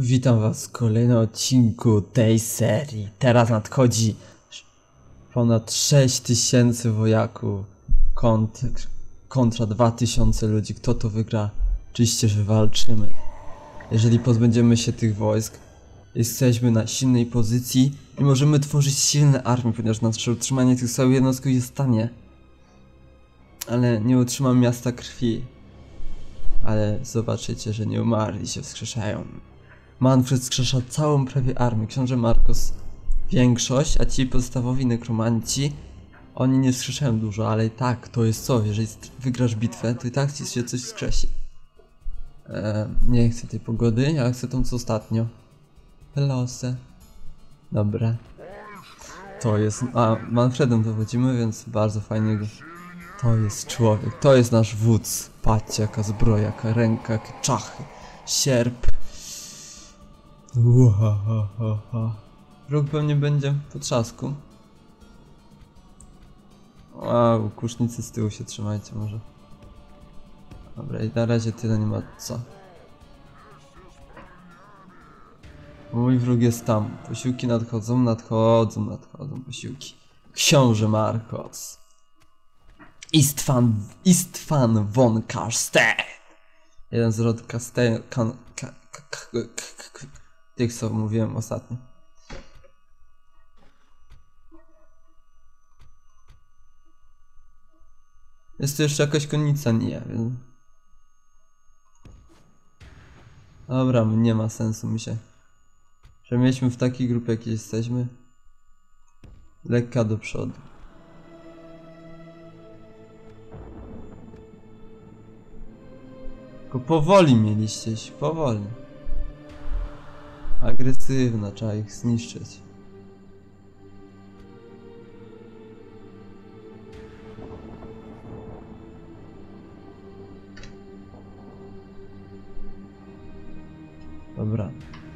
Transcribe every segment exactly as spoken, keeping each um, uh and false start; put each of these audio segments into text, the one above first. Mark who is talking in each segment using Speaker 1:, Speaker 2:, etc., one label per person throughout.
Speaker 1: Witam was w kolejnym odcinku tej serii. Teraz nadchodzi ponad sześć tysięcy wojaków kont kontra dwa tysiące ludzi. Kto to wygra? Oczywiście, że walczymy. Jeżeli pozbędziemy się tych wojsk, jesteśmy na silnej pozycji i możemy tworzyć silne armie, ponieważ nasze utrzymanie tych całych jednostek jest w stanie. Ale nie utrzymam miasta krwi. Ale zobaczycie, że nie umarli się wskrzeszają. Manfred wskrzesza całą prawie armię, książę Marcos większość, a ci podstawowi nekromanci, oni nie wskrzeszają dużo, ale i tak to jest co, jeżeli wygrasz bitwę, to i tak ci się coś wskrzesi. Eee, nie chcę tej pogody, ja chcę tą co ostatnio. Losę. Dobra. To jest, a Manfredem dowodzimy, więc bardzo fajnie go. To jest człowiek, to jest nasz wódz. Patrzcie jaka zbroja, jaka ręka, jakie czachy, sierp. Uhahaha. Wróg pewnie będzie po trzasku. Wow, kusznicy z tyłu się trzymajcie może. Dobra, i na razie tyle, nie ma co. Mój wróg jest tam. Posiłki nadchodzą, nadchodzą, nadchodzą posiłki. Książę Marcos. Istvan, Istvan von Karstein. Jeden z rod Karstein, kan, ka, ka, ka, ka, ka, tych co mówiłem ostatnio. Jest tu jeszcze jakaś konnica? Nie wiem. Dobra, nie ma sensu mi się. Że mieliśmy w takiej grupie jakiej jesteśmy. Lekka do przodu. Tylko powoli mieliście iść, powoli. Agresywna, trzeba ich zniszczyć. Dobra.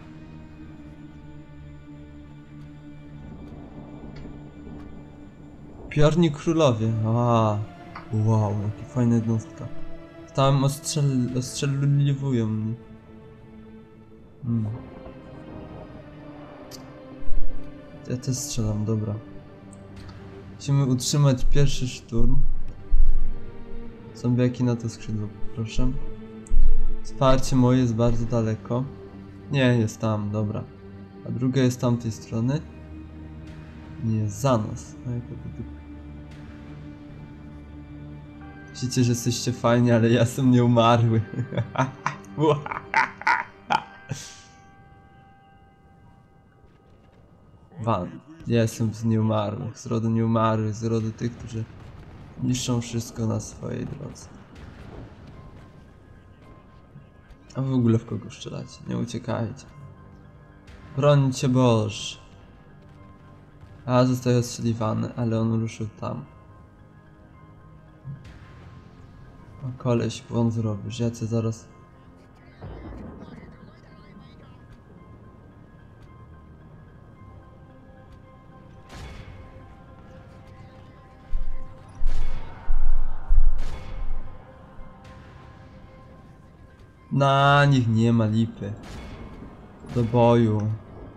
Speaker 1: Piorni królowie. A, wow, jaka fajna jednostka. Tam ostrzel ostrzeliwują mnie. Hmm. Ja też strzelam, dobra. Musimy utrzymać pierwszy szturm. Zombiaki na to skrzydło, proszę. Wsparcie moje jest bardzo daleko. Nie, jest tam, dobra. A druga jest z tamtej strony. Nie, jest za nas. Myślicie, że jesteście fajni, ale ja jestem nieumarły. Van. Ja jestem z nieumarłych, z rodu nieumarłych, z rodu tych, którzy niszczą wszystko na swojej drodze. A w ogóle w kogo strzelacie? Nie uciekajcie. Brońcie Boż. A, zostaje ostrzeliwany, ale on ruszył tam. O, koleś, błąd zrobisz, ja cię zaraz... Na nich nie ma lipy. Do boju.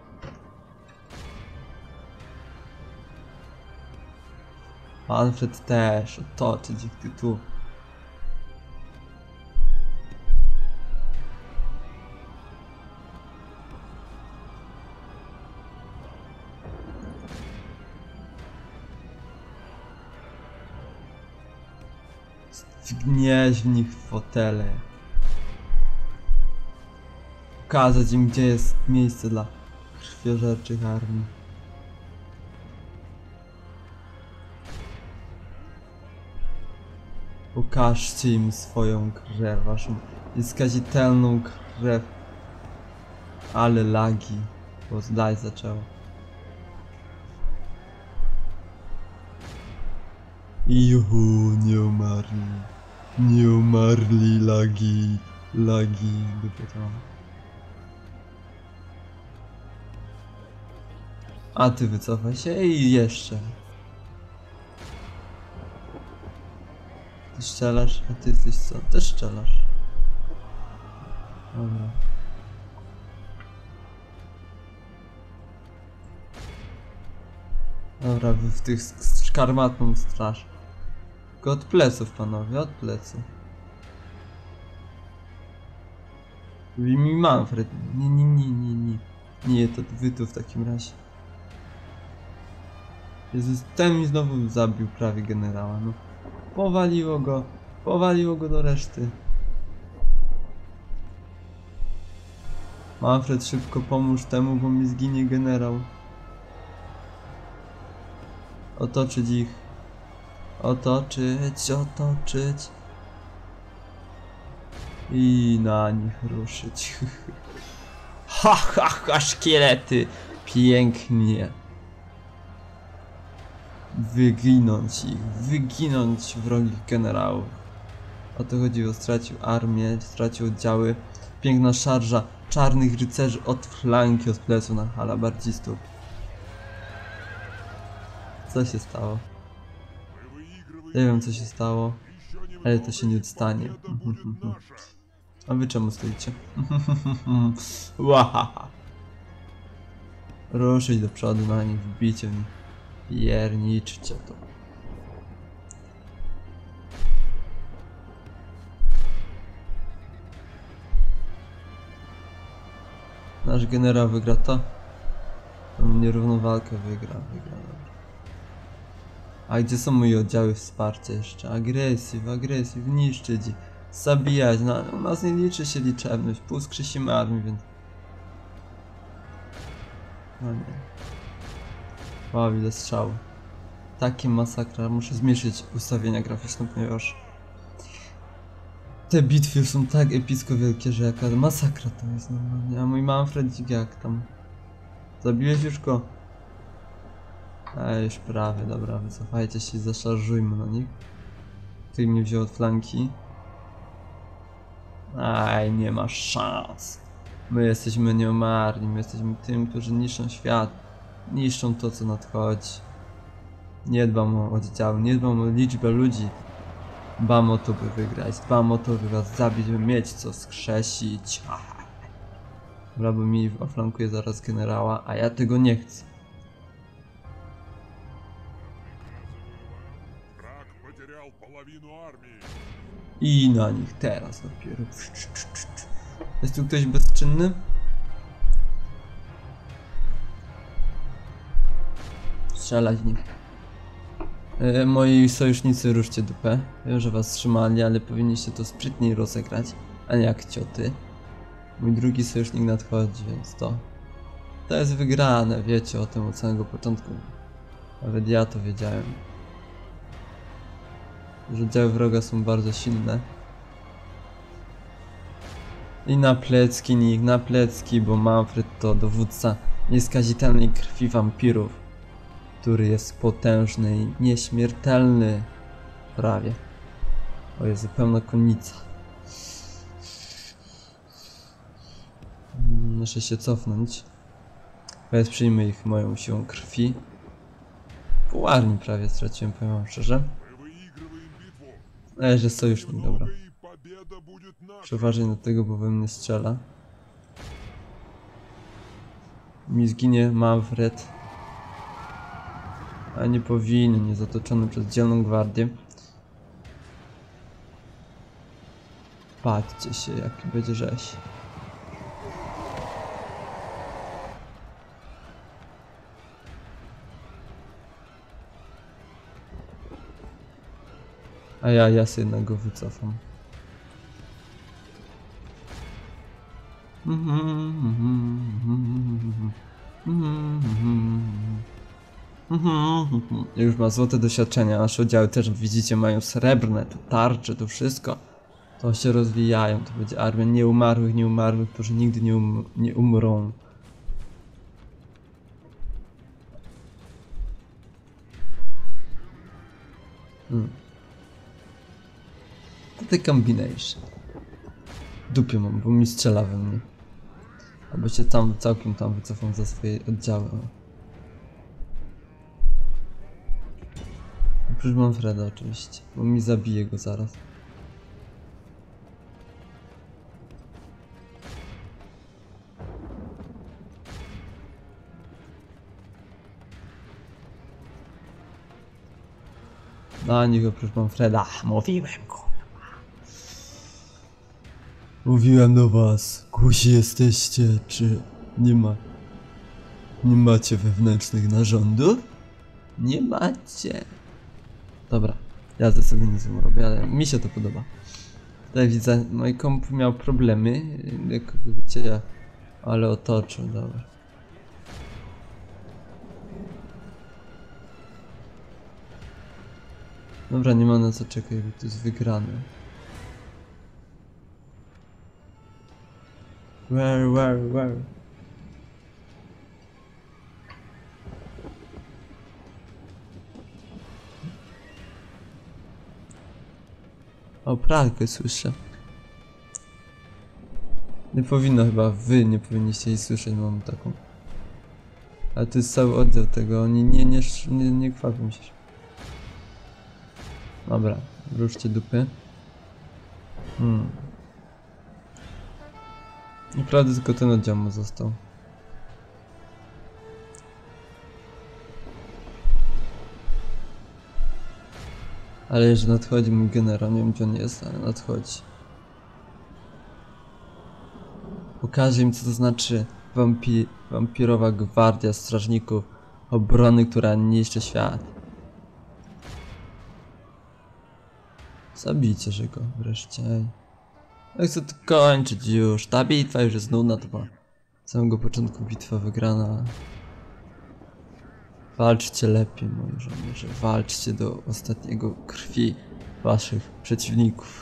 Speaker 1: Manfred też otoczy ich tu. Wgnieź w nich fotele. Pokazać im, gdzie jest miejsce dla krwiożerczych armii. Pokażcie im swoją krew, waszą nieskazitelną krew. Ale lagi, bo zdaj zaczęło. Juhu, nie umarli. Nie umarli, lagi, lagi, dupie to mam. A ty wycofaj się i jeszcze. Ty strzelasz, a ty jesteś co? Też strzelasz. Dobra. Dobra, wy w tych z szkarmatną straż. Tylko od pleców, panowie, od pleców. Mówi mi Manfred. Nie, nie, nie, nie, nie. Nie, to wy tu w takim razie. Jezus, ten mi znowu zabił prawie generała, no. Powaliło go. Powaliło go do reszty. Manfred, szybko pomóż temu, bo mi zginie generał. Otoczyć ich. Otoczyć, otoczyć. I na nich ruszyć. Ha, ha, ha, szkielety. Pięknie. Wyginąć ich. Wyginąć wrogich generałów. O to chodziło. Stracił armię, stracił oddziały. Piękna szarża czarnych rycerzy od flanki, od plecu na halabardzistów. Co się stało? Nie wiem, co się stało, ale to się nie odstanie. A wy czemu stoicie? Łahaha. Ruszyć do przodu na nich, wbicie w nich. Pierniczcie to. Nasz generał wygra to? On nierówną walkę wygra, wygra, dobra. A gdzie są moje oddziały wsparcia jeszcze? Agresyw, agresyw, niszczyć, zabijać, no u nas nie liczy się liczebność, półskrzesimy armię, więc... No nie. Wow, ile strzał. Takie masakra, muszę zmniejszyć ustawienia graficzne, ponieważ... Te bitwy są tak epicko wielkie, że jaka masakra to jest normalnie. A mój Manfred, jak tam? Zabiłeś już go? A już prawie, dobra, wycofajcie się i zaszarżujmy na nich. Ty mnie wziął od flanki. Aj, nie ma szans. My jesteśmy nieumarli, my jesteśmy tym, którzy niszczą świat. Niszczą to, co nadchodzi. Nie dbam o oddziały, nie dbam o liczbę ludzi. Dbam o to, by wygrać, dbam o to, by was zabić, by mieć co skrzesić. Dobra, bo mi oflankuje zaraz generała, a ja tego nie chcę. I na nich teraz dopiero. Jest tu ktoś bezczynny? Strzelać w nich. E, moi sojusznicy, ruszcie dupę. Wiem, że was trzymali, ale powinniście to sprytniej rozegrać, a nie jak cioty. Mój drugi sojusznik nadchodzi, więc to... To jest wygrane, wiecie o tym od samego początku. Nawet ja to wiedziałem. Że oddziały wroga są bardzo silne. I na plecki nikt, na plecki, bo Manfred to dowódca nieskazitelnej krwi wampirów, który jest potężny i nieśmiertelny. Prawie. O, jest zupełna konnica. Muszę się cofnąć. Więc przyjmę ich moją siłą krwi. Pół armii prawie straciłem, powiem wam szczerze. Ale że sojusznik, dobra. Przeważnie do tego, bo we mnie strzela. Mi zginie Manfred. A nie powinien, jest otoczony przez dzielną gwardię. Patrzcie się, jaki będzie rzeź. A ja, ja sobie jednak go wycofam. Już ma złote doświadczenia, nasze oddziały też widzicie mają srebrne, tu tarcze, tu wszystko. To się rozwijają, to będzie armia nieumarłych, nieumarłych, którzy nigdy nie, um nie umrą. Hmm. To te combination. Dupie mam, bo mi strzela we mnie. Albo się tam całkiem tam wycofam za swoje oddziały. Oprócz Manfreda oczywiście, bo mi zabije go zaraz. Na nich oprócz Manfreda. Mówiłem, kurwa. Mówiłem do was. Głusi jesteście, czy nie ma... Nie macie wewnętrznych narządów? Nie macie. Dobra. Ja ze sobie nic nie robię, ale mi się to podoba. Tutaj widzę, mój komp miał problemy. Jak widzicie, ale otoczył, dobra. Dobra, nie ma na co czekać, bo to jest wygrane. Where, where, where? O, pralkę słyszę. Nie powinno chyba, wy nie powinniście jej słyszeć, mam taką. Ale to jest cały oddział tego, oni nie, nie, nie, nie kwapią się. Dobra, ruszcie dupy. Hmm. Naprawdę tylko ten oddział mu został. Ale jeżeli nadchodzi mój generał, nie wiem gdzie on jest, ale nadchodzi. Pokażę im co to znaczy wampi wampirowa gwardia strażników obrony, która niszczy świat. Zabijcie że go wreszcie. Ja chcę to kończyć już. Ta bitwa już jest nudna, to była z samego początku bitwa wygrana. Walczcie lepiej, moi żołnierze. Walczcie do ostatniego krwi waszych przeciwników.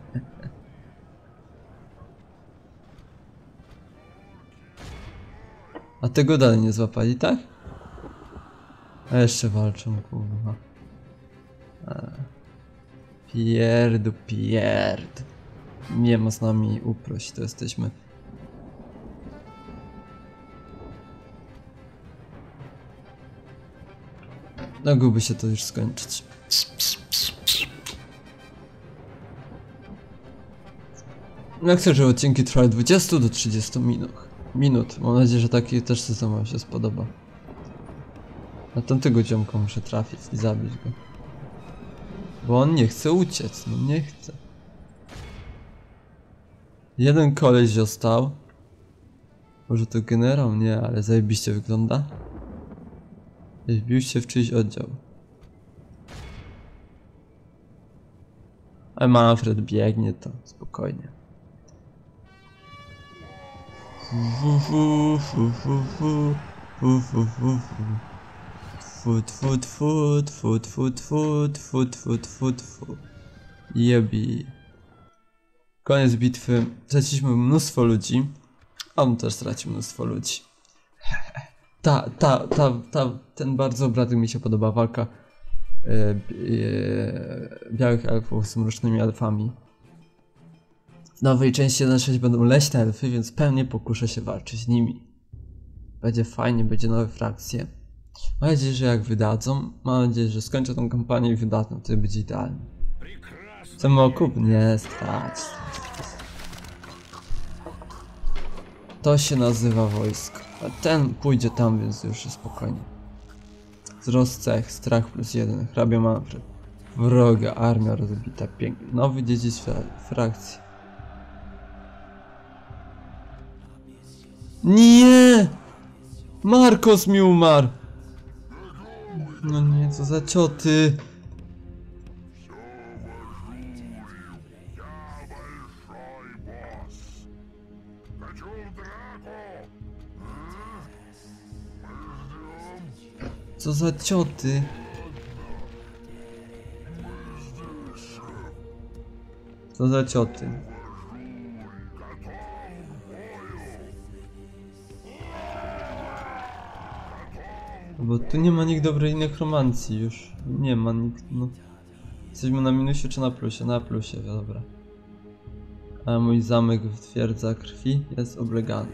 Speaker 1: A tego dalej nie złapali, tak? A jeszcze walczą, kurwa. Pierdu, pierd. Nie ma z nami uprość, to jesteśmy. Mogłoby się to już skończyć. Ja chcę, żeby odcinki trwały dwadzieścia do trzydziestu minut. Minut. Mam nadzieję, że taki też system wam się spodoba. Na tamtego ziomka muszę trafić i zabić go. Bo on nie chce uciec, no nie chce. Jeden koleś został. Może to generał? Nie, ale zajebiście wygląda. Wbił się w czyjś oddział. Ale Manfred biegnie, to spokojnie. Fu fu fu fu fu fu fu fu fu tfu tfu tfu tfu tfu tfu tfu tfu tfu. Jebi. Koniec bitwy. Straciliśmy mnóstwo ludzi. A on też stracił mnóstwo ludzi. Ta, ta, ta, ta, ten bardzo obrazek mi się podoba. Walka e, e, białych elfów z mrocznymi elfami. W nowej części jeden sześć będą leśne elfy, więc pewnie pokuszę się walczyć z nimi. Będzie fajnie, będzie nowe frakcje. Mam nadzieję, że jak wydadzą, mam nadzieję, że skończę tą kampanię i wydadzą, to będzie idealnie. Chcemy okup? Nie, strać. To się nazywa wojsko. A ten pójdzie tam, więc już jest spokojnie. Wzrost cech, strach plus jeden, hrabia Manfred. Wroga armia rozbita, pięknie. Nowy dziedzic frakcji. Nie! Marcos mi umarł! No nie, co za cioty! Co za cioty? Co za cioty? Bo tu nie ma nikt dobrej nekromancji już. Nie ma nikt, no. Jesteśmy na minusie czy na plusie? Na plusie, dobra. A mój zamek w twierdza krwi jest oblegany.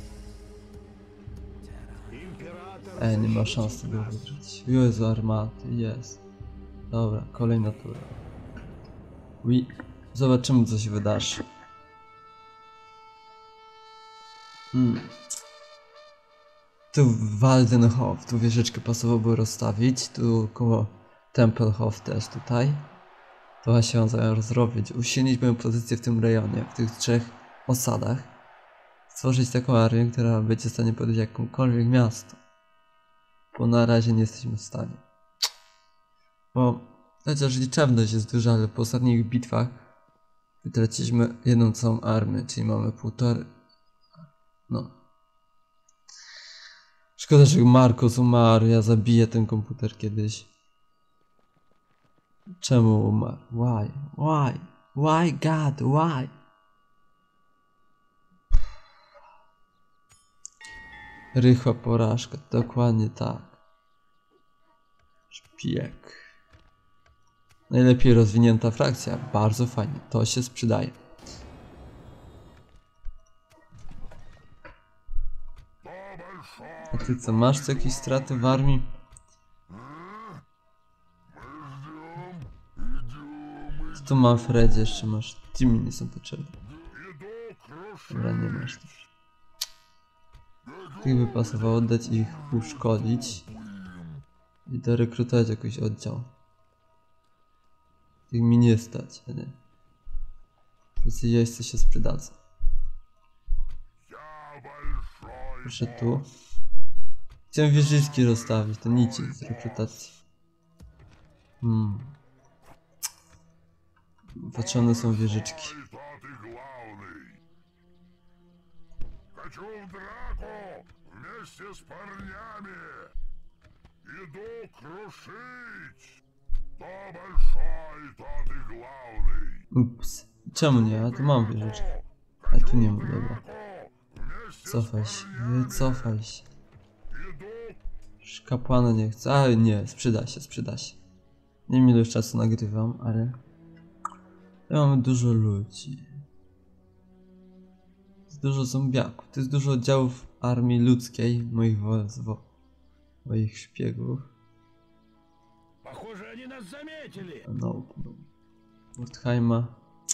Speaker 1: E, nie ma szans tego wygrać. Jezu, armaty, jest. Dobra, kolejna tura. Ui. Zobaczymy co się wydarzy. Hmm. Tu Waldenhof, tu wieżyczkę pasowo było rozstawić, tu koło Tempelhof też tutaj. To właśnie mam zamiar zrobić. Usilnić moją pozycję w tym rejonie, w tych trzech osadach. Stworzyć taką armię, która będzie w stanie podjąć jakąkolwiek miasto. Bo na razie nie jesteśmy w stanie. Bo chociaż liczebność jest duża, ale po ostatnich bitwach wytraciliśmy jedną całą armię, czyli mamy półtorej. No. Szkoda, że Marcos umarł, ja zabiję ten komputer kiedyś. Czemu umarł? Why? Why? Why God? Why? Rychła porażka, dokładnie tak. Szpijek. Najlepiej rozwinięta frakcja, bardzo fajnie, to się sprzedaje. A ty co, masz tu jakieś straty w armii? Co tu mam Fredzie jeszcze masz? Ci mi nie są potrzebne. Dobra, nie masz też. Tych by pasowało dać ich uszkodzić i dorekrutować jakiś oddział. Tych mi nie stać, nie? Wszyscy jeźdźcy się sprzedadzą. Proszę tu. Chciałem wieżyczki rozstawić, to nic z rekrutacji. Hmm. Potrzebne są wieżyczki. Ups. Czemu nie? Ja tu mam wieżyczki. A tu nie ma, dobra. Cofaj się, wycofaj się. Kapłana nie chcę. A nie, sprzyda się, sprzyda się. Nie wiem ile już czasu nagrywam, ale... Ja mamy dużo ludzi. Jest dużo zombiaków. To jest dużo oddziałów armii ludzkiej, moich wojsk, moich szpiegów. No, no. Wertheima.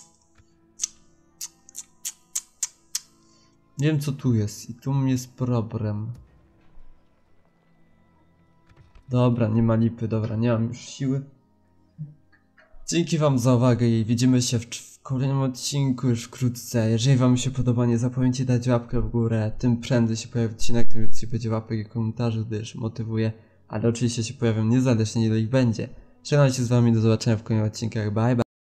Speaker 1: Nie wiem co tu jest i tu jest problem. Dobra, nie ma lipy, dobra, nie mam już siły. Dzięki wam za uwagę i widzimy się w, w kolejnym odcinku już wkrótce. Jeżeli wam się podoba, nie zapomnijcie dać łapkę w górę. Tym prędzej się pojawi odcinek, tym więcej będzie łapek i komentarzy, gdyż motywuje. Ale oczywiście się pojawią niezależnie ile ich będzie. Żegnam się z wami, do zobaczenia w kolejnych odcinkach, bye bye.